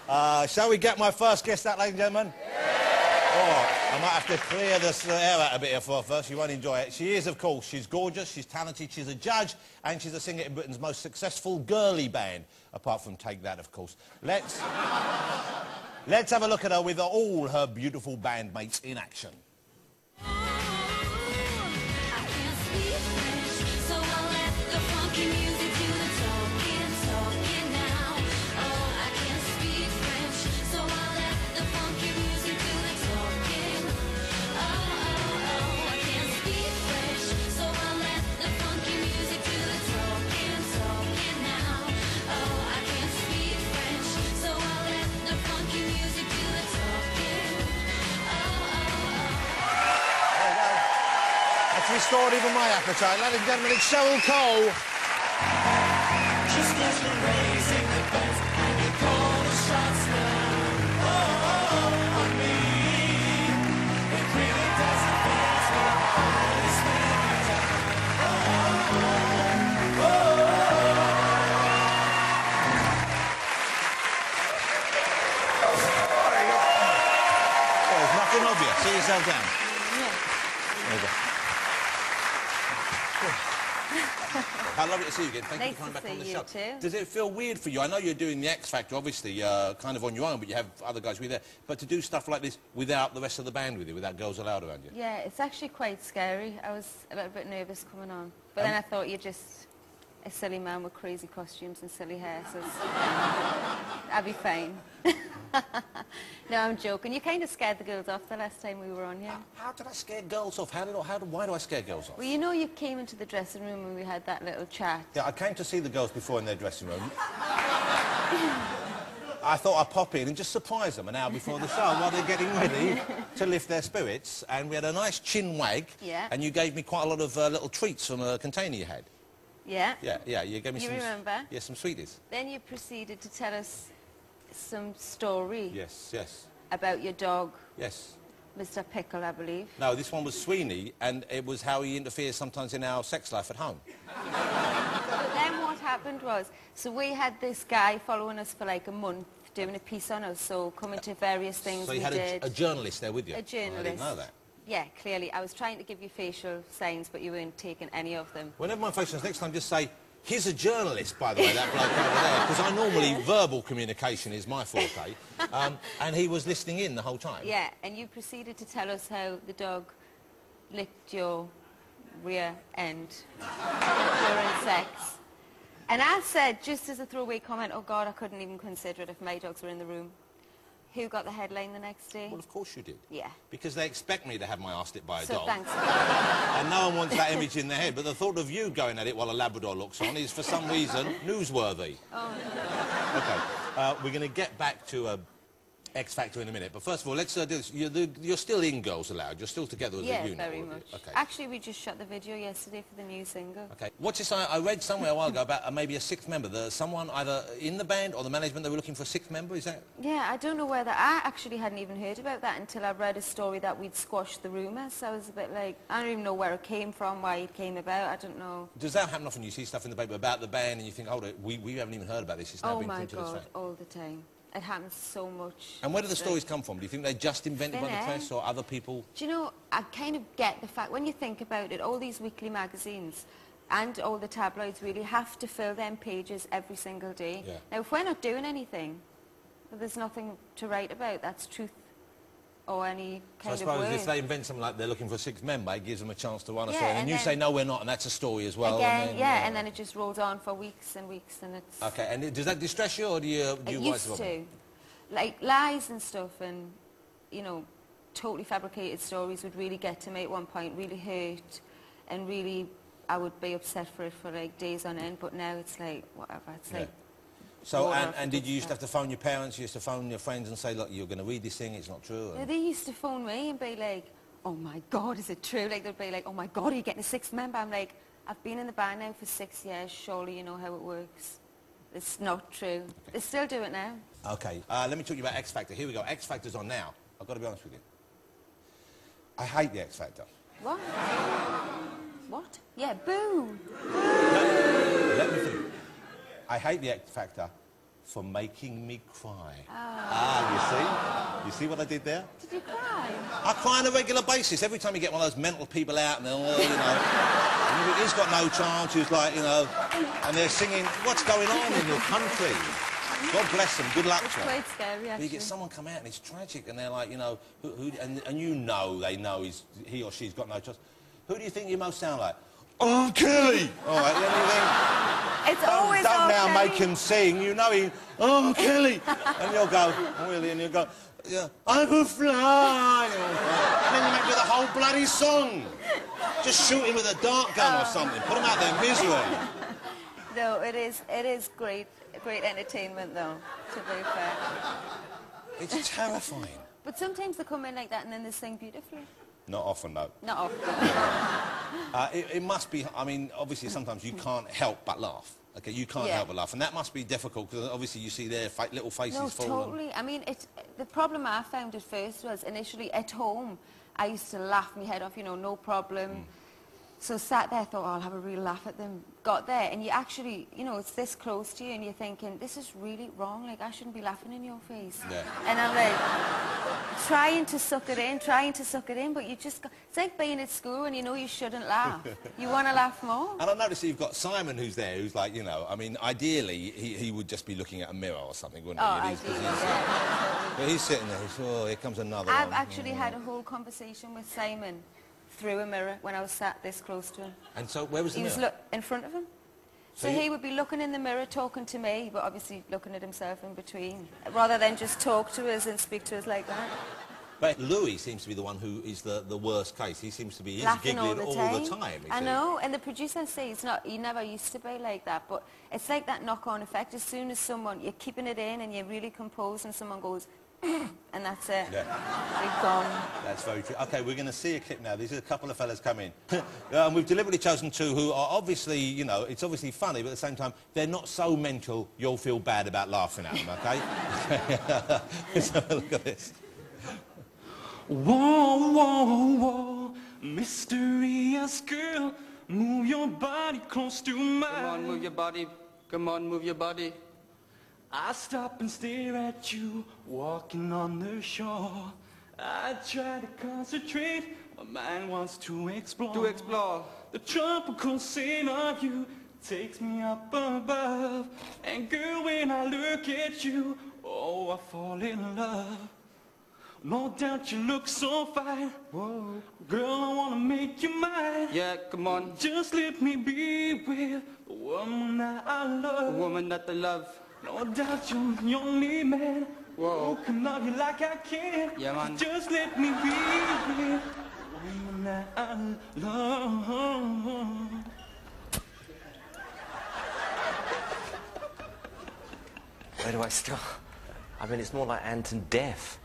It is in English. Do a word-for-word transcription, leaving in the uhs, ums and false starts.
Uh, shall we get my first guest out, ladies and gentlemen? Oh, I might have to clear this uh, air out a bit here for her first. You won't enjoy it. She is, of course. She's gorgeous, she's talented, she's a judge, and she's a singer in Britain's most successful girly band, apart from Take That, of course. Let's... let's have a look at her with all her beautiful bandmates in action. Restored even my appetite. Ladies and gentlemen, it's Cheryl Cole. Just cause we're raising the bets and you call the shots now. Oh, oh, oh, on me. It really doesn't feel so hard. It's maybe time. Oh, oh, oh, oh. There you go. Oh, there's nothing of you. Sit yourself down. Yeah. There you go. How lovely to see you again. Thank nice you for coming back on the show. Too. Does it feel weird for you? I know you're doing the X Factor, obviously, uh, kind of on your own, but you have other guys with you there. But to do stuff like this without the rest of the band with you, without girls allowed around you? Yeah, it's actually quite scary. I was a little bit nervous coming on. But um, then I thought you're just a silly man with crazy costumes and silly hair, so I'd be fine. No, I'm joking. You kind of scared the girls off the last time we were on here. How, how did I scare girls off? How did, how did, why do I scare girls off? Well, you know you came into the dressing room and we had that little chat. Yeah, I came to see the girls before in their dressing room. I thought I'd pop in and just surprise them an hour before the show while they're getting ready to lift their spirits. And we had a nice chin wag. Yeah. And you gave me quite a lot of uh, little treats from a container you had. Yeah? Yeah, yeah. You gave me you some... You remember? Yeah, some sweeties. Then you proceeded to tell us some story. Yes, yes. About your dog. Yes. Mister Pickle, I believe. No, this one was Sweeney, and it was how he interferes sometimes in our sex life at home. But then what happened was, so we had this guy following us for like a month, doing a piece on us, so coming to various things we did. So you had a, a journalist there with you? A journalist. Oh, I didn't know that. Yeah, clearly. I was trying to give you facial signs, but you weren't taking any of them. Well, never mind facial signs. Next time, just say, he's a journalist, by the way, that bloke over there, because I normally, verbal communication is my forte, um, and he was listening in the whole time. Yeah, and you proceeded to tell us how the dog licked your rear end during sex. And I said, just as a throwaway comment, oh, God, I couldn't even consider it if my dogs were in the room. Who got the headline the next day? Well, of course you did. Yeah. Because they expect me to have my arse licked by a so dog. Thanks. And no one wants that image in their head, but the thought of you going at it while a Labrador looks on is, for some reason, newsworthy. Oh, no. OK. Uh, we're going to get back to uh, X Factor in a minute, but first of all, let's uh, do this. You're, the, you're still in Girls Aloud. You're still together as yeah, a unit. Yeah, very much. Okay. Actually, we just shot the video yesterday for the new single. OK. What's this? I, I read somewhere a while ago about uh, maybe a sixth member. There's someone either in the band or the management, they were looking for a sixth member, is that? Yeah, I don't know whether... I actually hadn't even heard about that until I read a story that we'd squashed the rumours. So I was a bit like, I don't even know where it came from, why it came about, I don't know. Does that happen often? You see stuff in the paper about the band and you think, hold it, we, we haven't even heard about this. It's now oh been my God, all the time. It happens so much. And where do the stories come from? Do you think they're just invented by the press or other people? Do you know, I kind of get the fact, when you think about it, all these weekly magazines and all the tabloids really have to fill them pages every single day. Yeah. Now, if we're not doing anything, well, there's nothing to write about. That's truth or any kind so I suppose of if they invent something like they're looking for a sixth member, it gives them a chance to run a yeah, story. And, and you say, no, we're not, and that's a story as well. Again, and then, yeah, uh, and then it just rolls on for weeks and weeks, and it's... OK, and it, does that distress you, or do you... Do you it used to. Like, lies and stuff and, you know, totally fabricated stories would really get to me at one point, really hurt, and really, I would be upset for it for, like, days on end, but now it's like, whatever, it's yeah. like... So, and, and did you used to have to phone your parents, you used to phone your friends and say, look, you're going to read this thing, it's not true? And... Yeah, they used to phone me and be like, oh my God, is it true? Like, they'd be like, oh my God, are you getting a sixth member? I'm like, I've been in the band now for six years, surely you know how it works. It's not true. Okay. They still do it now. OK, uh, let me talk to you about X Factor. Here we go, X Factor's on now. I've got to be honest with you. I hate the X Factor. What? What? Yeah, boo! Let, let me think. I hate the X Factor for making me cry. Oh. Ah, you see? You see what I did there? Did you cry? I cry on a regular basis. Every time you get one of those mental people out and they're, all, you know, he's got no chance, who's like, you know, and they're singing, what's going on in your country? God bless them, good luck to them. It's quite scary, actually. You get someone come out and it's tragic and they're like, you know, who, who, and, and you know they know he's, he or she's got no chance. Who do you think you most sound like? Oh, Kelly! All right, then you think... It's don't, always Don't now Kelly. make him sing, you know him, oh, Kelly! And you'll go, oh, really, and you'll go, yeah, I will fly! And then you make it the whole bloody song. Just shoot him with a dart gun oh. or something, put him out there misery. No, it is, it is great, great entertainment, though, to be fair. It's terrifying. But sometimes they come in like that and then they sing beautifully. Not often, though. Not often. uh, it, it must be, I mean, obviously sometimes you can't help but laugh. Okay, you can't yeah. help but laugh. And that must be difficult, because obviously you see their fa little faces no, fall. No, totally. I mean, it, the problem I found at first was initially at home, I used to laugh my head off, you know, no problem. Mm. So sat there, thought, oh, I'll have a real laugh at them. Got there, and you actually, you know, it's this close to you, and you're thinking, this is really wrong. Like, I shouldn't be laughing in your face. Yeah. And I'm like, trying to suck it in, trying to suck it in, but you just, got, it's like being at school and you know you shouldn't laugh. You want to laugh more. And I notice you've got Simon who's there, who's like, you know, I mean, ideally, he, he would just be looking at a mirror or something, wouldn't oh, he? Oh, ideally, yeah. But he's sitting there, he's, oh, here comes another I've one. actually oh. had a whole conversation with Simon through a mirror when I was sat this close to him. And so, where was the he mirror? He was in front of him. So, so he would be looking in the mirror, talking to me, but obviously looking at himself in between, rather than just talk to us and speak to us like that. But Louis seems to be the one who is the, the worst case. He seems to be he's laughing giggling all the all time. the time. I know, and the producer says he's not, he never used to be like that, but it's like that knock-on effect. As soon as someone, you're keeping it in and you're really composed and someone goes, and that's it. Yeah. They've gone. That's very true. OK, we're going to see a clip now. These are a couple of fellas come in. And we've deliberately chosen two who are obviously, you know, it's obviously funny, but at the same time, they're not so mental you'll feel bad about laughing at them, OK? Let's have a look at this. Whoa, whoa, whoa, mysterious girl, move your body close to mine. Come on, move your body. Come on, move your body. I stop and stare at you, walking on the shore. I try to concentrate, my mind wants to explore. To explore. The tropical scene of you takes me up above. And girl, when I look at you, oh, I fall in love. No doubt you look so fine. Whoa. Girl, I wanna make you mine. Yeah, come on. Just let me be with the woman that I love. The woman that I love. No doubt you're the only man. Whoa. Who can love you like I can. Yeah, man. Just let me be with the woman that I love. Where do I start? I mean, it's more like Ant and Def.